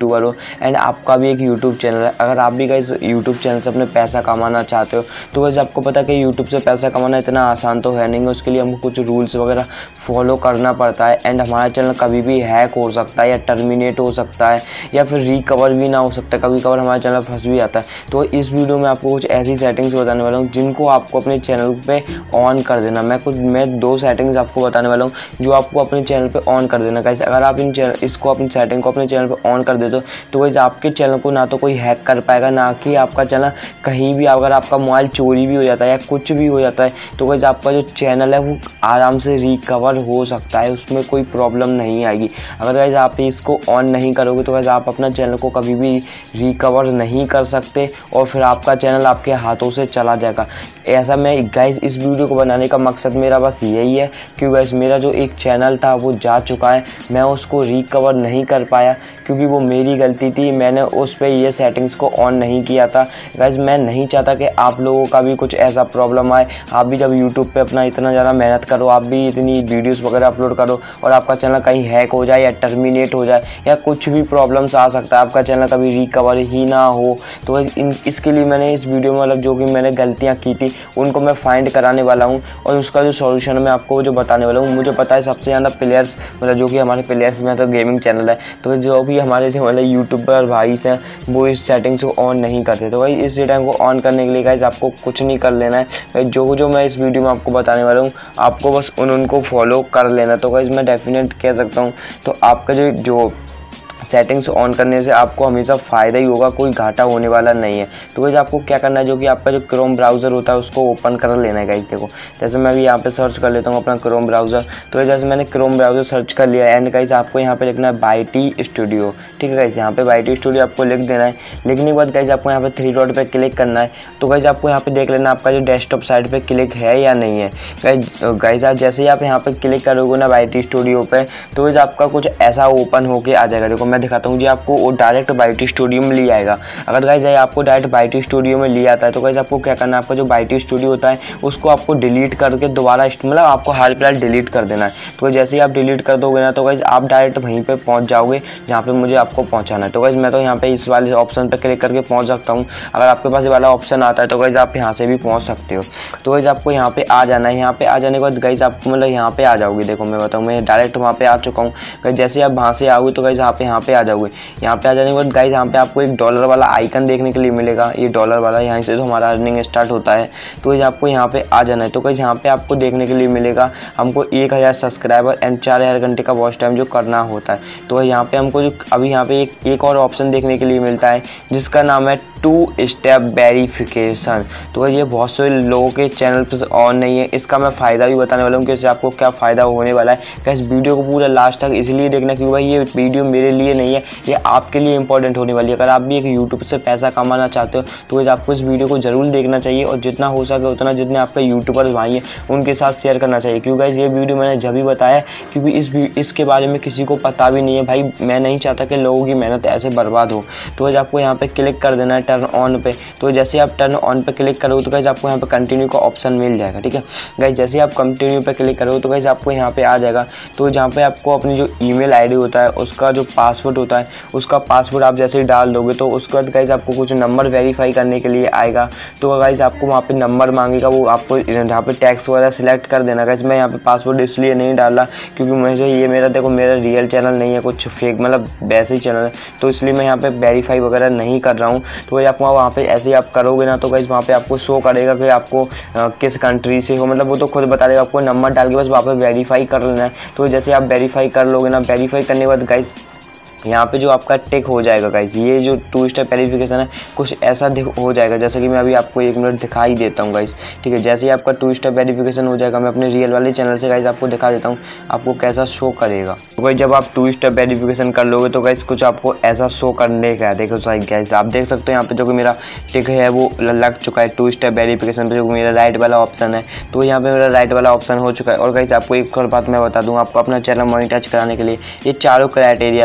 YouTuber हो and आपका भी एक यूट्यूब चैनल है। अगर आप भी गाइस यूट्यूब चैनल से अपने पैसा कमाना चाहते हो तो गाइस आपको पता है कि यूट्यूब से पैसा कमाना इतना आसान तो है नहीं, उसके लिए हमको कुछ रूल्स वगैरह फॉलो करना पड़ता है एंड हमारा चैनल कभी भी हैक हो सकता है या टर्मिनेट हो सकता है या फिर रिकवर भी ना हो सकता है, कभी कभार हमारा चैनल फंस भी आता है। तो इस वीडियो में आपको कुछ ऐसी सेटिंग्स बताने वाला हूँ जिनको आपको अपने चैनल पे ऑन कर देना। मैं 2 सेटिंग्स आपको बताने वाला हूँ जो आपको अपने चैनल पे ऑन कर देना। गाइस अगर आप इसको अपनी सेटिंग को अपने चैनल पे ऑन कर देते हो तो गाइस आपके चैनल को ना तो कोई हैक कर पाएगा, ना कि आपका चैनल कहीं भी अगर आपका मोबाइल चोरी भी हो जाता है या कुछ भी हो जाता है तो गाइस आपका जो चैनल है वो आराम से रिकवर हो सकता है, उसमें कोई प्रॉब्लम नहीं आएगी। अगर गाइस आप इसको ऑन नहीं करोगे तो गाइस आप अपना चैनल को कभी भी रिकवर नहीं कर सकते और फिर आपका चैनल आपके हाथों से चला जाएगा। ऐसा मैं गाइस इस वीडियो को बनाने का मकसद मेरा बस यही है क्योंकि गाइस मेरा जो एक चैनल था वो जा चुका है, मैं उसको रिकवर नहीं कर पाया क्योंकि वो मेरी गलती थी, मैंने उस पर ये सेटिंग्स को ऑन नहीं किया था। गाइस मैं नहीं चाहता कि आप लोगों का भी कुछ ऐसा प्रॉब्लम आए, आप भी जब यूट्यूब पे अपना इतना ज़्यादा मेहनत करो, आप भी इतनी वीडियोस वगैरह अपलोड करो और आपका चैनल कहीं हैक हो जाए या टर्मिनेट हो जाए या कुछ भी प्रॉब्लम्स आ सकता है, आपका चैनल कभी रिकवर ही ना हो। तो इसके लिए मैंने इस वीडियो में मतलब जो कि मैंने गलतियाँ की थी उनको मैं फाइंड कराने वाला हूँ और उसका जो सॉल्यूशन मैं आपको जो बताने वाला हूँ। मुझे पता है सबसे ज़्यादा प्लेयर्स मतलब जो कि हमारे प्लेयर्स में तो गेमिंग चैनल है तो जो भी हमारे जो मतलब यूट्यूबर भाई हैं वो इस सेटिंग्स को ऑन नहीं करते। तो भाई इस सेटिंग को ऑन करने के लिए गाइस आपको कुछ नहीं कर लेना है, जो मैं इस वीडियो में आपको बताने वाला हूँ आपको बस उनको फॉलो कर लेना। तो गाइस मैं डेफिनेट कह सकता हूँ तो आपका जो सेटिंग्स ऑन करने से आपको हमेशा फ़ायदा ही होगा, कोई घाटा होने वाला नहीं है। तो गाइस आपको क्या करना है, जो कि आपका जो क्रोम ब्राउज़र होता है उसको ओपन कर लेना है। गाइस देखो जैसे मैं भी यहाँ पे सर्च कर लेता हूँ अपना क्रोम ब्राउज़र, तो जैसे मैंने क्रोम ब्राउज़र सर्च कर लिया एंड गाइस आपको यहाँ पे लिखना है YT स्टूडियो। ठीक है गाइस, यहाँ पे YT स्टूडियो आपको लिख देना है। लिखने के बाद गाइस आपको यहाँ पे 3 डॉट पे क्लिक करना है। तो गाइस आपको यहाँ पे देख लेना आपका जो डेस्कटॉप साइड पे क्लिक है या नहीं है। गाइस आप जैसे ही आप यहाँ पे क्लिक करोगे ना YT स्टूडियो पे तो गाइस आपका कुछ ऐसा ओपन होके आ जाएगा। देखो मैं दिखाता हूँ जी, आपको वो डायरेक्ट YT स्टूडियो में ले आएगा। अगर गाइस आपको डायरेक्ट YT स्टूडियो में ले आता है तो गाइस आपको क्या करना है, आपका जो YT स्टूडियो होता है उसको आपको डिलीट करके दोबारा मतलब आपको हाल फिलहाल डिलीट कर देना है। तो जैसे ही आप डिलीट कर दोगे ना तो गाइस आप डायरेक्ट वहीं पे पहुंच जाओगे जहाँ पे मुझे आपको पहुंचाना है। तो गाइस मैं तो यहाँ पे इस वाले ऑप्शन पे क्लिक करके पहुंच सकता हूँ। अगर आपके पास ये वाला ऑप्शन आता है तो गाइस आप यहाँ से भी पहुँच सकते हो। तो गाइस आपको यहाँ पे आ जाना है। यहाँ पे आ जाने के बाद गाइस आपको मतलब यहाँ पे आ जाओगे। देखो मैं बताऊँ, मैं डायरेक्ट वहाँ पे आ चुका हूँ। गाइस जैसे आप वहाँ से आओगे तो गाइस आप यहाँ पे आ जाओगे। यहाँ पे आ जाने के बाद गाइस यहाँ पे आपको एक डॉलर वाला आइकन देखने के लिए मिलेगा, ये डॉलर वाला, यहाँ से तो हमारा अर्निंग स्टार्ट होता है। तो गाइस आपको यहाँ पे आ जाना है। तो गाइस यहाँ पे आपको देखने के लिए मिलेगा हमको 1000 सब्सक्राइबर एंड 4000 घंटे का वॉच टाइम जो करना होता है। तो यहाँ पे हमको जो अभी यहाँ पे एक और ऑप्शन देखने के लिए मिलता है जिसका नाम है 2 स्टेप वेरिफिकेशन। तो ये बहुत से लोगों के चैनल पर ऑन नहीं है, इसका मैं फ़ायदा भी बताने वाला हूँ कि इससे आपको क्या फ़ायदा होने वाला है। इस वीडियो को पूरा लास्ट तक इसलिए देखना क्योंकि भाई ये वीडियो मेरे लिए नहीं है, ये आपके लिए इंपॉर्टेंट होने वाली है। अगर आप भी एक यूट्यूब से पैसा कमाना चाहते हो तो आपको इस वीडियो को ज़रूर देखना चाहिए और जितना हो सके उतना जितने आपके यूट्यूबर्स भाई हैं उनके साथ शेयर करना चाहिए। क्योंकि गाइस ये वीडियो मैंने जब भी बताया क्योंकि इसके बारे में किसी को पता भी नहीं है भाई, मैं नहीं चाहता कि लोगों की मेहनत ऐसे बर्बाद हो। तो गाइस आपको यहाँ पे क्लिक कर देना है टर्न ऑन पे। तो जैसे आप टर्न ऑन पे क्लिक करोगे तो गाइस आपको यहाँ पे कंटिन्यू का ऑप्शन मिल जाएगा। ठीक है गाइस, जैसे आप कंटिन्यू पे क्लिक करोगे तो गाइस आपको यहाँ पे आ जाएगा। तो जहाँ पे आपको अपनी जो ईमेल आईडी होता है उसका जो पासवर्ड होता है उसका पासवर्ड आप जैसे ही डाल दोगे तो उसके बाद गाइस आपको कुछ नंबर वेरीफाई करने के लिए आएगा। तो गाइस आपको वहाँ पे नंबर मांगेगा, वो आपको यहाँ पे टैक्स वगैरह सिलेक्ट कर देना। गाइस मैं यहाँ पे पासवर्ड इसलिए नहीं डाला क्योंकि मुझे ये मेरा रियल चैनल नहीं है, कुछ फेक मतलब वैसे ही चैनल है, तो इसलिए मैं यहाँ पे वेरीफाई वगैरह नहीं कर रहा हूँ। तो भाई आपको वहाँ पे ऐसे ही आप करोगे ना तो गाइस वहाँ पे आपको शो करेगा कि आपको किस कंट्री से हो, मतलब वो तो खुद बता देगा। आपको नंबर डाल के बस वहाँ पे वेरीफाई कर लेना है। तो जैसे आप वेरीफाई कर लोगे ना, वेरीफाई करने के बाद गाइस यहाँ पे जो आपका टिक हो जाएगा गाइस, ये जो 2 स्टेप वेरिफिकेशन है कुछ ऐसा हो जाएगा जैसे कि मैं अभी आपको 1 मिनट दिखा ही देता हूँ गाइस। ठीक है, जैसे ही आपका 2 स्टेप वेरिफिकेशन हो जाएगा मैं अपने रियल वाले चैनल से गाइस आपको दिखा देता हूँ आपको कैसा शो करेगा। तो गाइस जब आप 2 स्टेप वेरिफिकेशन कर लोगे तो गाइस कुछ आपको ऐसा शो करने का है। देखो गाइस आप देख सकते हो यहाँ पे जो कि मेरा टिक है वो लग चुका है 2 स्टेप वेरिफिकेशन पे, जो मेरा राइट वाला ऑप्शन है। तो यहाँ पे मेरा राइट वाला ऑप्शन हो चुका है। और गाइस आपको एक और बात मैं बता दूँ, आपको अपना चैनल मोनेटाइज कराने के लिए ये चारों क्राइटेरियाज को पूरा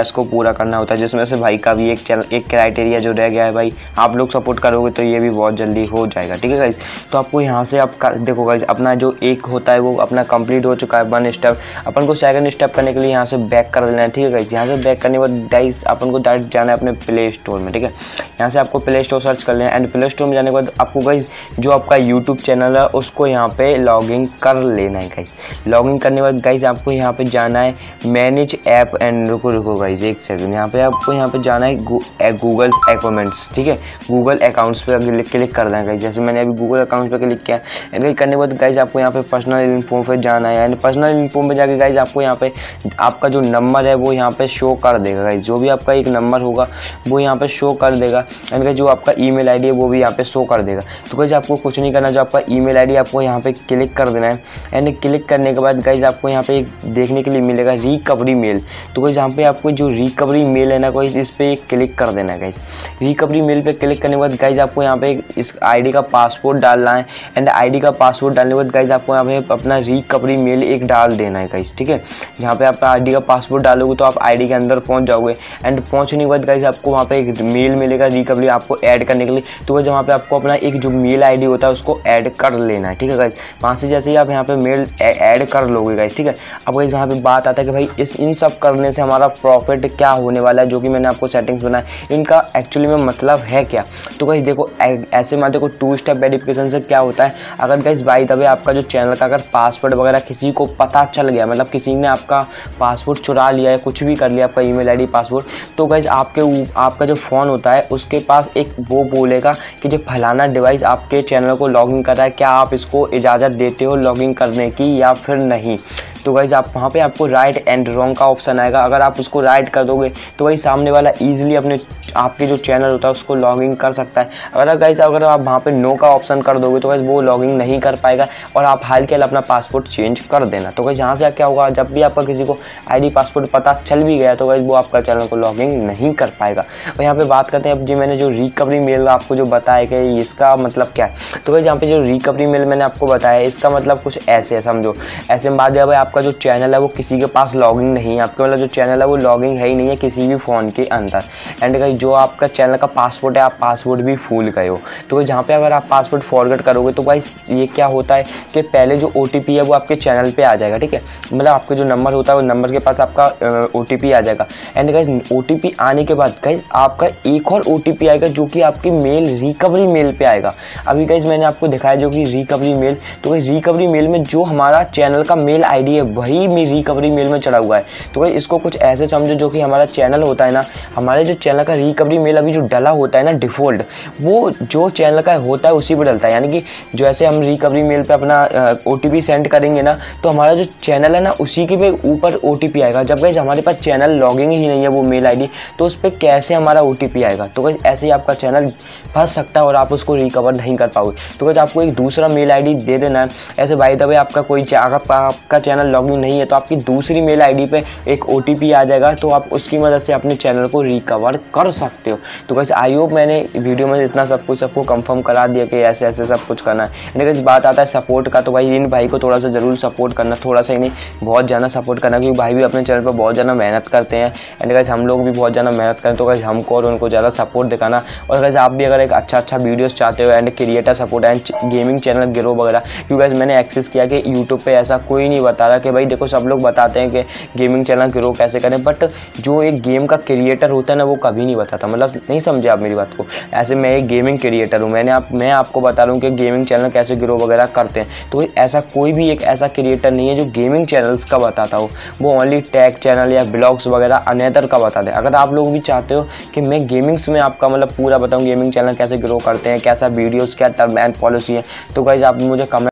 पूरा करना होता है, जिसमें से भाई का भी एक क्राइटेरिया जो रह गया है भाई, आप लोग सपोर्ट करोगे तो ये भी बहुत जल्दी हो जाएगा, ठीक है गाइस। तो आपको यहाँ से आप देखो गाइस, अपना जो एक होता है वो अपना कंप्लीट हो चुका है 1 स्टेप। अपन को सेकंड स्टेप करने के लिए यहाँ से बैक कर लेना है, ठीक है गाइस। यहाँ से बैक करने के बाद गाइस अपन को डायरेक्ट जाना है अपने प्ले स्टोर में, ठीक है। यहाँ से आपको प्ले स्टोर सर्च कर लेना है एंड प्ले स्टोर में जाने के बाद आपको गाइस जो आपका यूट्यूब चैनल है उसको यहाँ पे लॉगिन कर लेना है गाइस। लॉगिन करने के बाद गाइस आपको यहाँ पे जाना है मैनेज ऐप एंड रुको गाइस एक सेकंड, यहाँ पे आपको यहाँ पे जाना है गूगल अकाउंट्स, ठीक है। गूगल अकाउंट्स पे क्लिक कर देना गाइस। जैसे मैंने अभी गूगल अकाउंट पे क्लिक किया एंड क्लिक करने के बाद गाइस आपको यहाँ पे पर्सनल इन्फो पे जाना है एंड पर्सनल इन्फो में जाके गाइस आपको यहाँ पे आपका जो नंबर है वो यहाँ पे शो कर देगा गाइस। जो भी आपका एक नंबर होगा वो यहाँ पे शो कर देगा एंड गाइस जो आपका ईमेल आईडी है वो भी यहाँ पे शो कर देगा। तो गाइस आपको कुछ नहीं करना, जो आपका ईमेल आईडी आपको यहाँ पे क्लिक कर देना है एंड क्लिक करने के बाद गाइस आपको यहाँ पे देखने के लिए मिलेगा रिकवरी मेल। तो गाइस यहाँ पे आपको जो रिकवरी मेल है ना गाइस, इस पे क्लिक कर देना है गाइस। रिकवरी मेल पे क्लिक करने के बाद गाइस आपको यहाँ पे इस आईडी का पासवर्ड डालना है एंड आईडी का पासवर्ड डालने के बाद गाइस आपको यहाँ पे अपना रिकवरी मेल एक डाल देना है गाइस, ठीक है। जहाँ पे आप आईडी का पासवर्ड डालोगे तो आप आईडी के अंदर पहुँच जाओगे एंड पहुँचने के बाद गाइस आपको वहाँ पे एक मेल मिलेगा रिकवरी आपको ऐड करने के लिए। तो गाइस वहाँ पे आपको अपना एक जो मेल आईडी होता है उसको ऐड कर लेना है, ठीक है गाइस। वहाँ से जैसे ही आप यहाँ पे मेल ऐड कर लोगे गाइस, ठीक है। अब गाइस यहाँ पे बात आता है कि भाई इन सब करने से हमारा प्रॉफिट क्या होने वाला है, जो कि मैंने आपको सेटिंग्स बनाया इनका एक्चुअली में मतलब है क्या। तो गाइस देखो ऐसे में देखो 2 स्टेप वेरिफिकेशन से क्या होता है, अगर गाइस बाय द वे आपका जो चैनल का अगर पासवर्ड वगैरह किसी को पता चल गया, मतलब किसी ने आपका पासवर्ड चुरा लिया है, कुछ भी कर लिया आपका ईमेल आईडी पासवर्ड, तो गाइस आपका जो फ़ोन होता है उसके पास एक वो बोलेगा कि जो फलाना डिवाइस आपके चैनल को लॉगिन कर रहा है, क्या आप इसको इजाज़त देते हो लॉगिन करने की या फिर नहीं। तो गाइस आप वहाँ पे आपको राइट एंड रॉन्ग का ऑप्शन आएगा। अगर आप उसको राइट कर दोगे तो भाई सामने वाला ईजिली अपने आपके जो चैनल होता है उसको लॉगिन कर सकता है। अगर आप वहाँ पे नो का ऑप्शन कर दोगे तो गाइस वो लॉगिन नहीं कर पाएगा और आप हाल के अपना पासवर्ड चेंज कर देना। तो गाइस यहाँ से क्या होगा, जब भी आपका किसी को आईडी पासवर्ड पता चल भी गया तो गाइस वो आपका चैनल को लॉगिन नहीं कर पाएगा। और यहाँ पे बात करते हैं अब जी, मैंने जो रिकवरी मेल आपको जो बताया कि इसका मतलब क्या है। तो गाइस यहाँ पे जो रिकवरी मेल मैंने आपको बताया इसका मतलब कुछ ऐसे है, समझो। ऐसे में बात है भाई आपका जो चैनल है वो किसी के पास लॉगिन नहीं है, आपका मतलब जो चैनल है वो लॉगिन है ही नहीं है किसी भी फ़ोन के अंदर। एंड गाइस जो आपका चैनल का पासवर्ड है आप पासवर्ड भी भूल गए हो, तो जहाँ पे अगर आप पासवर्ड फॉरगेट करोगे तो गाइस ये क्या होता है कि पहले जो OTP है वो आपके चैनल पे आ जाएगा, ठीक है। मतलब आपका जो नंबर होता है वो नंबर के पास आपका OTP आ जाएगा एंड गाइस OTP आने के बाद गाइस आपका एक और OTP आएगा जो कि आपकी मेल रिकवरी मेल पे आएगा। अभी गाइस मैंने आपको दिखाया जो कि रिकवरी मेल, तो गाइस रिकवरी मेल में जो हमारा चैनल का मेल आईडी है वही मेरी रिकवरी मेल में चढ़ा हुआ है। तो गाइस इसको कुछ ऐसे समझो, जो कि हमारा चैनल होता है ना, हमारे जो चैनल का रिकवरी मेल अभी जो डला होता है ना डिफ़ॉल्ट, वो जो चैनल का होता है उसी पर डलता है। यानी कि जैसे हम रिकवरी मेल पे अपना OTP सेंड करेंगे ना तो हमारा जो चैनल है ना उसी के पे ऊपर OTP आएगा। जब गाइस हमारे पास चैनल लॉगिंग ही नहीं है वो मेल आईडी, तो उस पर कैसे हमारा OTP आएगा। तो गाइस ऐसे ही आपका चैनल फंस सकता है और आप उसको रिकवर नहीं कर पाओगे। तो गाइस आपको एक दूसरा मेल आईडी दे देना है। ऐसे बाय द वे आपका कोई आपका चैनल लॉगिन नहीं है तो आपकी दूसरी मेल आईडी पे एक OTP आ जाएगा, तो आप उसकी मदद से अपने चैनल को रिकवर कर सकते हो। तो गाइस आई होप मैंने वीडियो में इतना सब कुछ आपको कंफर्म करा दिया कि ऐसे ऐसे सब कुछ करना है। एंड गाइस बात आता है सपोर्ट का, तो भाई इन भाई को थोड़ा सा ज़रूर सपोर्ट करना, थोड़ा सा ही नहीं बहुत ज़्यादा सपोर्ट करना, क्योंकि भाई भी अपने चैनल पर बहुत ज़्यादा मेहनत करते हैं। एंड गाइस हम लोग भी बहुत ज़्यादा मेहनत करें, तो गाइस हमको और उनको ज़्यादा सपोर्ट दिखाना। और गाइस आप भी अगर एक अच्छा वीडियोस चाहते हो and creator support and gaming channel grow वगैरह, क्योंकि गाइस मैंने एक्सेस किया कि यूट्यूब पे ऐसा कोई नहीं बता रहा कि भाई देखो सब लोग बताते हैं कि गेमिंग चैनल ग्रो कैसे करें, बट जो एक गेम का क्रिएटर होता है ना वो कभी नहीं बताता। मतलब नहीं समझे आप मेरी बात को। ऐसे मैं एक गेमिंग क्रिएटर हूँ, मैं आपको बता रहा हूँ कि गेमिंग चैनल कैसे ग्रो वगैरह करते हैं। तो ऐसा कोई भी एक ऐसा क्रिएटर नहीं है जो गेमिंग चैनल्स का बताता हो, वो ओनली टेक चैनल या ब्लॉग्स वगैरह अनदर का बताते हैं। अगर आप लोग भी चाहते हो कि मैं गेमिंग्स में आपका मतलब पूरा बताऊँ गेमिंग चैनल कैसे ग्रो करते हैं, कैसा वीडियोज़, क्या टर्म एंड पॉलिसी है, तो गाइस आप मुझे कमेंट